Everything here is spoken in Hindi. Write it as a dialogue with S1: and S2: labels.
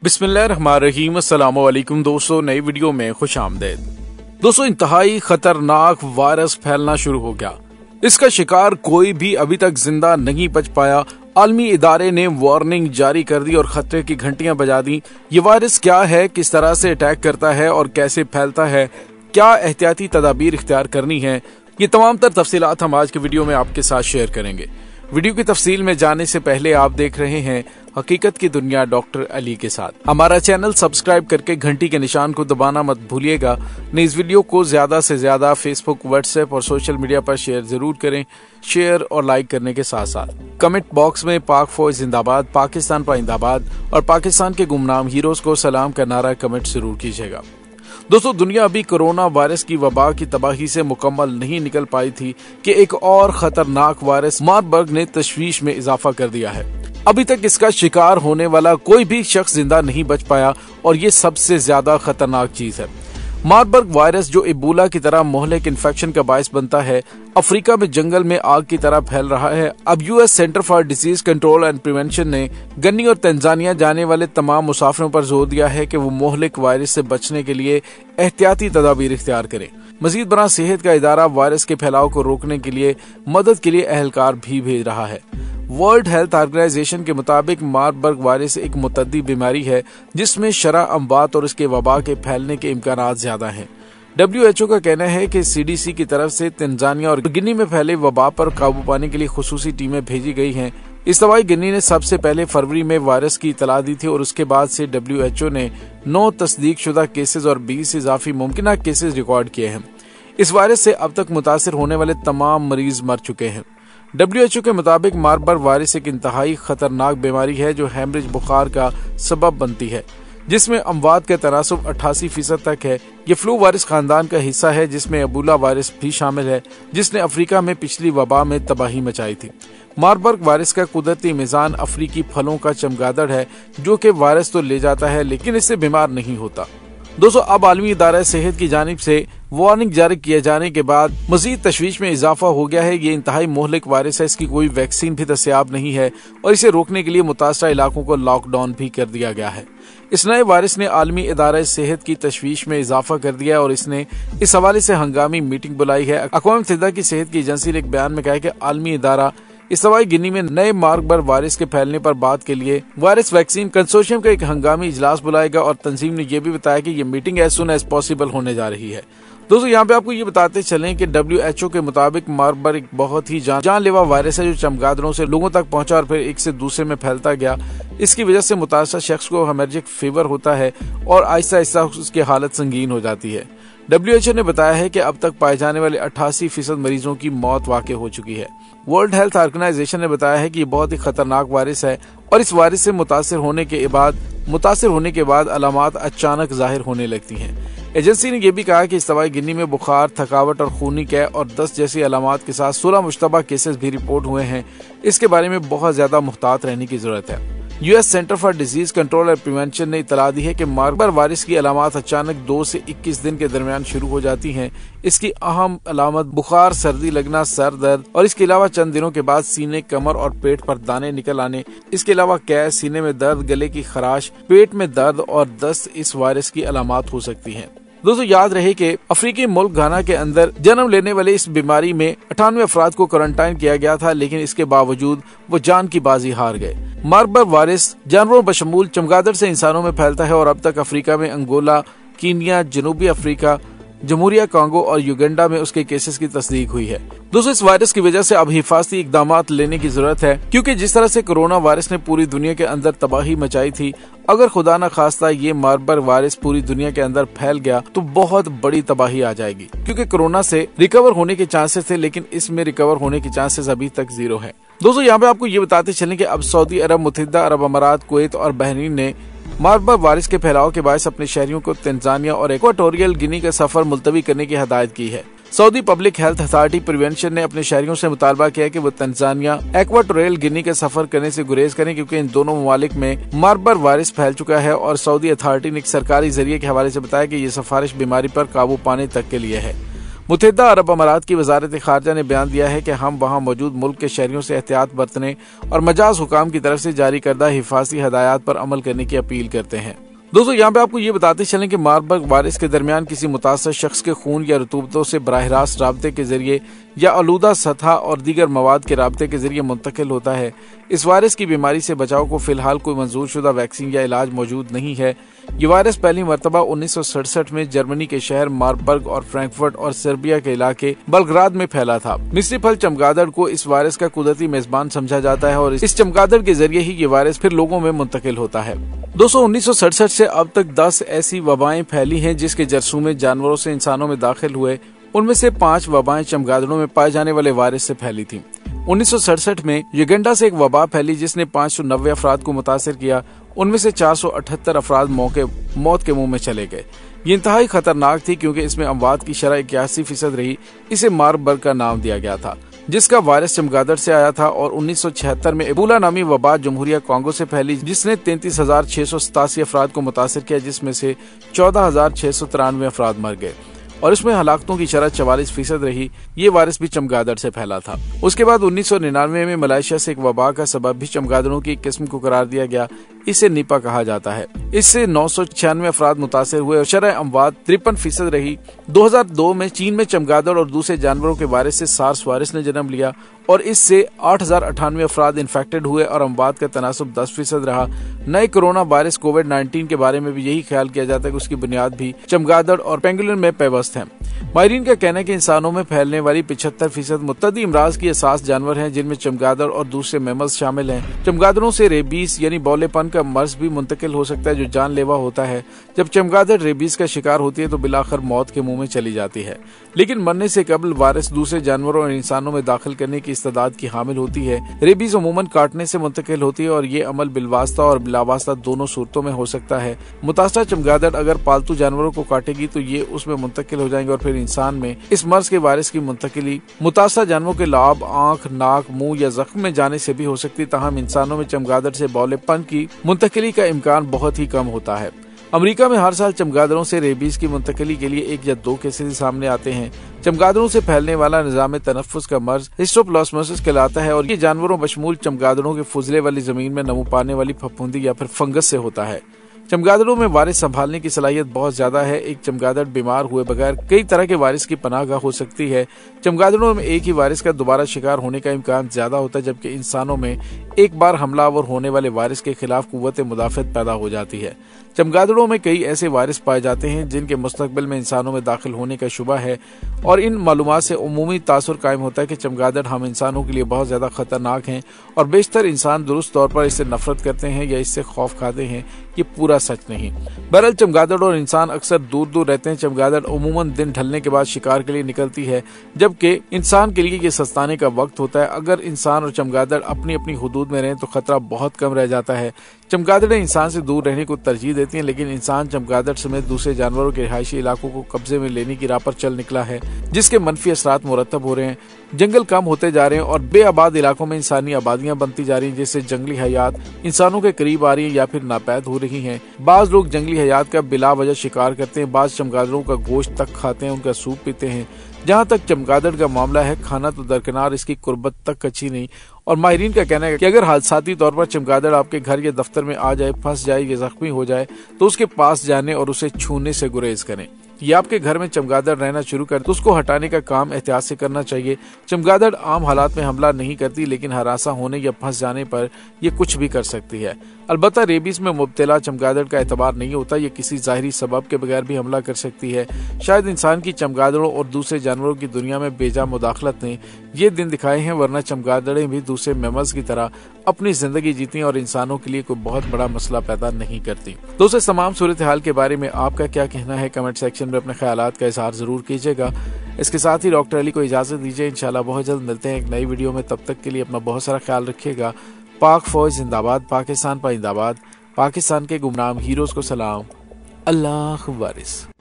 S1: बिस्मिल्लाहिर्रहमानिर्रहीम। अस्सलाम वालेकुम दोस्तों, नई वीडियो में खुश आमदेद। दोस्तों, इंतहाई खतरनाक वायरस फैलना शुरू हो गया। इसका शिकार कोई भी अभी तक जिंदा नहीं बच पाया। आलमी इदारे ने वार्निंग जारी कर दी और खतरे की घंटियां बजा दी। ये वायरस क्या है, किस तरह से अटैक करता है और कैसे फैलता है, क्या एहतियाती तदाबीर इख्तियार करनी है, ये तमाम तर तफसीलात हम आज के वीडियो में आपके साथ शेयर करेंगे। वीडियो की तफसील में जाने से पहले आप देख रहे हैं हकीकत की दुनिया डॉक्टर अली के साथ। हमारा चैनल सब्सक्राइब करके घंटी के निशान को दबाना मत भूलिएगा। इस वीडियो को ज्यादा से ज्यादा फेसबुक, व्हाट्सएप और सोशल मीडिया पर शेयर जरूर करें। शेयर और लाइक करने के साथ साथ कमेंट बॉक्स में पाक फौज जिंदाबाद, पाकिस्तान पाइंदाबाद और पाकिस्तान के गुमनाम हीरोज को सलाम का नारा कमेंट जरूर कीजिएगा। दोस्तों, दुनिया अभी कोरोना वायरस की वबा की तबाही से मुकम्मल नहीं निकल पाई थी कि एक और खतरनाक वायरस मार्बर्ग ने तशवीश में इजाफा कर दिया है। अभी तक इसका शिकार होने वाला कोई भी शख्स जिंदा नहीं बच पाया और ये सबसे ज्यादा खतरनाक चीज है। मार्बर्ग वायरस, जो इबोला की तरह मोहलिक इन्फेक्शन का बायस बनता है, अफ्रीका में जंगल में आग की तरह फैल रहा है। अब US centre for disease control and prevention ने गनी और तंजानिया जाने वाले तमाम मुसाफिरों पर जोर दिया है कि वो मोहलिक वायरस से बचने के लिए एहतियाती तदाबीर इख्तियार करें। मजीद बड़ा सेहत का इदारा वायरस के फैलाव को रोकने के लिए मदद के लिए अहलकार भी भेज रहा है। वर्ल्ड हेल्थ ऑर्गेनाइजेशन के मुताबिक मार्बर्ग वायरस एक मुतद्दी बीमारी है जिसमें शरह अमवात और इसके वबा के फैलने के इम्कानात ज्यादा हैं। WHO का कहना है कि CDC की तरफ से तंजानिया और गिनी में फैले वबा पर काबू पाने के लिए खुसूसी टीमें भेजी गई हैं। इस दवाई गिनी ने सबसे पहले फरवरी में वायरस की इतला दी थी और उसके बाद से WHO ने 9 तस्दीक शुदा केसेस और 20 इजाफी मुमकिन केसेस रिकॉर्ड किए हैं। इस वायरस से अब तक मुतासिर होने वाले तमाम मरीज मर चुके हैं। WHO के मुताबिक मार्बर्ग वायरस एक इंतहाई खतरनाक बीमारी है जो हैमरेज बुखार का सबब बनती है, जिसमें अमवात का तनासुब 88% तक है। ये फ्लू वायरस खानदान का हिस्सा है जिसमें एबोला वायरस भी शामिल है, जिसने अफ्रीका में पिछली वबा में तबाही मचाई थी। मार्बर्ग वायरस का कुदरती मिजान अफ्रीकी फलों का चमगादड़ है, जो कि वायरस तो ले जाता है लेकिन इससे बीमार नहीं होता। दोस्तों, अब आलमी इदारा सेहत की जानिब से वार्निंग जारी किए जाने के बाद मजीद तशवीश में इजाफा हो गया है। ये इंतहाई मोहलिक वायरस है, इसकी कोई वैक्सीन भी दस्तयाब नहीं है और इसे रोकने के लिए मुतासरा इलाकों को लॉकडाउन भी कर दिया गया है। इस नए वायरस ने आलमी इदारा सेहत की तशवीश में इजाफा कर दिया और इसने इस हवाले से हंगामी मीटिंग बुलाई है। अक़वाम मुत्तहिदा की सेहत की एजेंसी ने एक बयान में कहा है कि आलमी इदारा इस दवाई गिनी में नए मार्बर्ग वायरस के फैलने पर बात के लिए वायरस वैक्सीन कंसोर्शियम का एक हंगामी इजलास बुलाएगा और तंजीम ने यह भी बताया कि ये meeting as soon as possible होने जा रही है। दोस्तों, यहाँ पे आपको ये बताते चलें कि WHO के मुताबिक मार्बर्ग एक बहुत ही जानलेवा वायरस है जो चमगादड़ों से लोगों तक पहुंचा और फिर एक से दूसरे में फैलता गया। इसकी वजह से मुतासर शख्स को हेमरेजिक फीवर होता है और आहिस्ता आहिस्ता उसकी हालत संगीन हो जाती है। WHO ने बताया है कि अब तक पाए जाने वाले 88% मरीजों की मौत वाक़ई हो चुकी है। वर्ल्ड हेल्थ ऑर्गेनाइजेशन ने बताया है कि ये बहुत ही खतरनाक वायरस है और इस वायरस से मुतासिर होने के बाद अलामात अचानक जाहिर होने लगती हैं। एजेंसी ने यह भी कहा कि इस दवाई गिनी में बुखार, थकावट और खूनी कै और दस्त जैसी अलामात के साथ 16 मुश्तबा केसेस भी रिपोर्ट हुए हैं। इसके बारे में बहुत ज्यादा मुहतात रहने की जरूरत है। US centre for disease control and prevention ने इतला दी है कि मार्बर्ग वायरस की अलामात अचानक 2 से 21 दिन के दरमियान शुरू हो जाती हैं। इसकी अहम अलामत बुखार, सर्दी लगना, सर दर्द और इसके अलावा चंद दिनों के बाद सीने, कमर और पेट पर दाने निकल आने। इसके अलावा कै, सीने में दर्द, गले की खराश, पेट में दर्द और दस्त इस वायरस की अलामात हो सकती हैं। दोस्तों, याद रहे कि अफ्रीकी मुल्क घाना के अंदर जन्म लेने वाले इस बीमारी में 98 अफराद को क्वारंटाइन किया गया था, लेकिन इसके बावजूद वो जान की बाजी हार गए। मार्बर्ग वायरस जानवरों बशमूल चमगादड़ से इंसानों में फैलता है और अब तक अफ्रीका में अंगोला, कीनिया, जनूबी अफ्रीका, जमहूरिया कांगो और युगांडा में उसके केसेस की तस्दीक हुई है। दोस्तों, इस वायरस की वजह से अब हिफाजती इकदाम लेने की जरूरत है, क्योंकि जिस तरह से कोरोना वायरस ने पूरी दुनिया के अंदर तबाही मचाई थी, अगर खुदा न खास्ता ये मार्बर्ग वायरस पूरी दुनिया के अंदर फैल गया तो बहुत बड़ी तबाही आ जाएगी। क्योंकि कोरोना से रिकवर होने के चांसेस थे, लेकिन इसमें रिकवर होने के चांसेस अभी तक 0 है। दोस्तों, यहाँ पे आपको ये बताते चलें कि अब सऊदी अरब, मुत्तहिदा अरब अमारात, कुवैत और बहरीन ने मार्बर्ग वायरस के फैलाव के बायस अपने शहरियों को तंजानिया और इक्वाटोरियल गिनी का सफर मुलतवी करने की हिदायत की है। Saudi public health authority prevention ने अपने शहरियों से मुतालबा किया कि वो तंजानिया, इक्वाटोरियल गिनी का सफर करने से गुरेज करें, क्योंकि इन दोनों ममालिक में मार्बर्ग वायरस फैल चुका है और सऊदी अथॉरिटी ने एक सरकारी जरिए के हवाले से बताया कि ये सिफारिश बीमारी पर काबू पाने तक के लिए है। मुत्तहिदा अरब अमारात की वजारत खारजा ने बयान दिया है कि हम वहाँ मौजूद मुल्क के शहरियों से एहतियात बरतने और मजाज हुकाम की तरफ से जारी करदा हिफाजी हदायत पर अमल करने की अपील करते हैं। दोस्तों यहाँ पे आपको ये बताते चलें कि मारबर्ग वायरस के दरमियान किसी मुतासर शख्स के खून या रतूबतों से बराह रास्त राबते के जरिए या आलूदा सतह और दीगर मवाद के राबते के जरिए मुंतकिल होता है। इस वायरस की बीमारी से बचाव को फिलहाल कोई मंजूर शुदा वैक्सीन या इलाज मौजूद नहीं है। ये वायरस पहली मरतबा 1967 में जर्मनी के शहर मारबर्ग और फ्रैंकफर्ट और सर्बिया के इलाके बल्ग्राद में फैला था। मिस्री फल चमगादड़ को इस वायरस का कुदरती मेजबान समझा जाता है और इस चमगादड़ के जरिए ही ये वायरस फिर लोगों में मुंतकिल होता है। दोस्तों 1967 से अब तक 10 ऐसी वबाएं फैली हैं जिसके जरसूमे जानवरों से इंसानों में दाखिल हुए। उनमें से 5 वबाएं चमगादड़ों में पाए जाने वाले वायरस से फैली थीं। 1967 में युगांडा से एक वबा फैली जिसने 590 अफराद को मुतासिर किया। उनमें से 478 अफराद मौत के मुंह में चले गए। ये इंतहाई खतरनाक थी क्योंकि इसमें अमवात की शरह 81% रही। इसे मारबर्ग का नाम दिया गया था, जिसका वायरस चमगादड़ से आया था। और 1976 में एबोला नामी वबा जमहूरिया कांगो से फैली जिसने 33,687 अफराद को मुतासिर किया, जिसमें से 14,693 अफराद मर गए और इसमें हलाकतों की शरह 44% रही। ये वायरस भी चमगादड़ से फैला था। उसके बाद 1999 में मलेशिया से एक वबा का सबब भी चमगादड़ों की एक किस्म को करार दिया गया। इसे निपा कहा जाता है। इससे 996 अफराद मुतासिर हुए और शरह अमवात 53% रही। 2002 में चीन में चमगादड़ और दूसरे जानवरों के वायरस से सार्स वायरस ने जन्म लिया और इससे 8,098 अफराद इन्फेक्टेड हुए और अमवात का तनासुब 10% रहा। नए कोरोना वायरस कोविड-19 के बारे में भी यही ख्याल किया जाता है कि उसकी बुनियाद भी चमगादड़ और पेंगुलिन में पेवस्त है। माहिरीन का कहना है कि इंसानों में फैलने वाली 75% मुत्तदी इमराज की असास जानवर हैं, जिनमें चमगादड़ और दूसरे मैमल्स शामिल हैं। चमगादड़ों से रेबीज यानी बौलेपन का मर्ज भी मुंतकिल हो सकता है जो जानलेवा होता है। जब चमगादड़ रेबीज का शिकार होती है तो बिलाखिर मौत के मुंह में चली जाती है, लेकिन मरने से कबल वायरस दूसरे जानवरों और इंसानों में दाखिल करने की इस्तेदाद की हामिल होती है। रेबीज अमूमन काटने से मुंतकिल होती है और ये अमल बिलवास्ता और बिलावास्ता दोनों सूरतों में हो सकता है। मुतासरा चमगादड़ अगर पालतू जानवरों को काटेगी तो ये उसमें मुंतकिल हो जाएंगे और फिर इंसान में इस मर्ज के वायरस की मुंतकिली मुतासरा जानवरों के लाभ, आंख, नाक, मुंह या जख्म में जाने से भी हो सकती है। ताहम इंसानों में चमगादड़ से बौलेपन की मुंतकिली का इम्कान बहुत ही कम होता है। अमेरिका में हर साल चमगादड़ों से रेबीज की मुंतकिली के लिए 1 या 2 केसेस सामने आते हैं। चमगादड़ों से फैलने वाला निजाम तनफ्फुस का मर्ज हिस्टोप्लाज्मोसिस कहलाता है और ये जानवरों बशमूल चमगादड़ों के फुजले वाली जमीन में नमू पाने वाली फफूंदी या फिर फंगस से होता है। चमगादड़ों में वायरस संभालने की सलाहियत बहुत ज्यादा है। एक चमगादड़ बीमार हुए बगैर कई तरह के वायरस की पनाहगाह हो सकती है। चमगादड़ों में एक ही वायरस का दोबारा शिकार होने का इम्कान ज्यादा होता है, जबकि इंसानों में एक बार हमलावर होने वाले वायरस के खिलाफ कुव्वत मुदाफत पैदा हो जाती है। चमगादड़ों में कई ऐसे वायरस पाए जाते हैं जिनके मुस्तकबिल में इंसानों में दाखिल होने का शुबा है और इन मालूमात से उमूमी तासुर कायम होता है कि चमगादड़ हम इंसानों के लिए बहुत ज्यादा खतरनाक हैं और बेशतर इंसान दुरुस्त तौर पर इससे नफरत करते हैं या इससे खौफ खाते हैं। ये पूरा सच नहीं। बहरहाल चमगादड़ और इंसान अक्सर दूर दूर रहते हैं। चमगादड़ उमूमन दिन ढलने के बाद शिकार के लिए निकलती है, जबकि इंसान के लिए ये सस्ताने का वक्त होता है। अगर इंसान और चमगादड़ अपनी अपनी हुदूद में रहें तो खतरा बहुत कम रह जाता है। चमगादड़ें इंसान से दूर रहने को तरजीह देती हैं, लेकिन इंसान चमगादड़ समेत दूसरे जानवरों के रिहायशी इलाकों को कब्जे में लेने की राह पर चल निकला है, जिसके मनफी असरात मुरतब हो रहे हैं। जंगल कम होते जा रहे हैं और बेआबाद इलाकों में इंसानी आबादियां बनती जा रही हैं, जिससे जंगली हयात इंसानों के करीब आ रही है या फिर नापैद हो रही हैं। बाज लोग जंगली हयात का बिला वजह शिकार करते हैं, बाज चमगादड़ों का गोश्त तक खाते हैं, उनका सूप पीते हैं। जहाँ तक चमगादड़ का मामला है, खाना तो दरकिनार, इसकी कुर्बत तक अच्छी नहीं। और माहिरीन का कहना है कि अगर हादसाती तौर पर चमगादड़ आपके घर या दफ्तर में आ जाए, फंस जाए या जख्मी हो जाए तो उसके पास जाने और उसे छूने से गुरेज करें। ये आपके घर में चमगादड़ रहना शुरू कर तो उसको हटाने का काम एहतियात से करना चाहिए। चमगादड़ आम हालात में हमला नहीं करती, लेकिन हरासा होने या फंस जाने पर ये कुछ भी कर सकती है। अलबत्ता रेबीज में मुब्तला चमगादड़ का एतबार नहीं होता, ये किसी जाहिरी सबब के बगैर भी हमला कर सकती है। शायद इंसान की चमगादड़ों और दूसरे जानवरों की दुनिया में बेजा मुदाखलत ने ये दिन दिखाए हैं, वरना चमगादड़ें भी दूसरे मैमल्स की तरह अपनी जिंदगी जीती और इंसानों के लिए कोई बहुत बड़ा मसला पैदा नहीं करती। दोस्तों, तमाम सूरत हाल के बारे में आपका क्या कहना है? कमेंट सेक्शन में अपने ख्यालात का इजहार जरूर कीजिएगा। इसके साथ ही डॉक्टर अली को इजाजत दीजिए। इंशाल्लाह बहुत जल्द मिलते हैं एक नई वीडियो में। तब तक के लिए अपना बहुत सारा ख्याल रखिएगा। पाक फौज जिंदाबाद, पाकिस्तान पाइंदाबाद, पाकिस्तान के गुमनाम हीरोज को सलाम। अल्लाह वारिस।